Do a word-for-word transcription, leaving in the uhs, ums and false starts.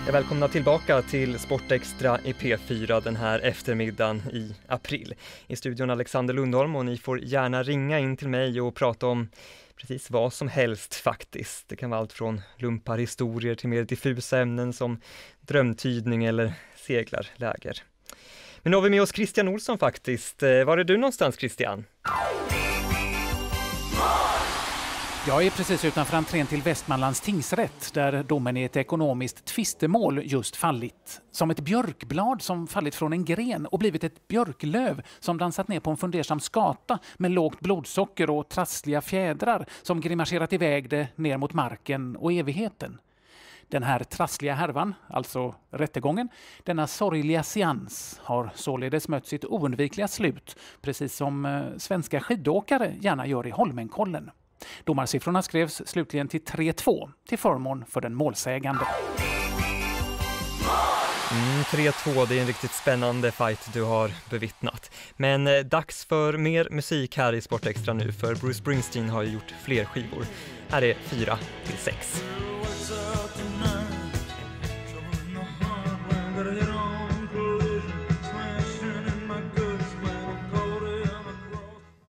Jag välkomnar tillbaka till Sportextra i P fyra den här eftermiddagen i april. I studion Alexander Lundholm, och ni får gärna ringa in till mig och prata om precis vad som helst faktiskt. Det kan vara allt från lumparhistorier till mer diffusa ämnen som drömtydning eller seglarläger. Men nu har vi med oss Christian Olsson faktiskt. Var är du någonstans, Christian? Jag är precis utanför entrén till Västmanlands tingsrätt där domen i ett ekonomiskt tvistemål just fallit. Som ett björkblad som fallit från en gren och blivit ett björklöv som dansat ner på en fundersam skata med lågt blodsocker och trassliga fjädrar som grimaserat iväg det ner mot marken och evigheten. Den här trassliga härvan, alltså rättegången, denna sorgliga seans har således mött sitt oundvikliga slut, precis som eh, svenska skidåkare gärna gör i Holmenkollen. Domarsiffrorna skrevs slutligen till tre två till förmån för den målsägande. Mm, tre två, det är en riktigt spännande fight du har bevittnat. Men eh, dags för mer musik här i Sportextra nu, för Bruce Springsteen har ju gjort fler skivor. Här är fyra till sex. Get on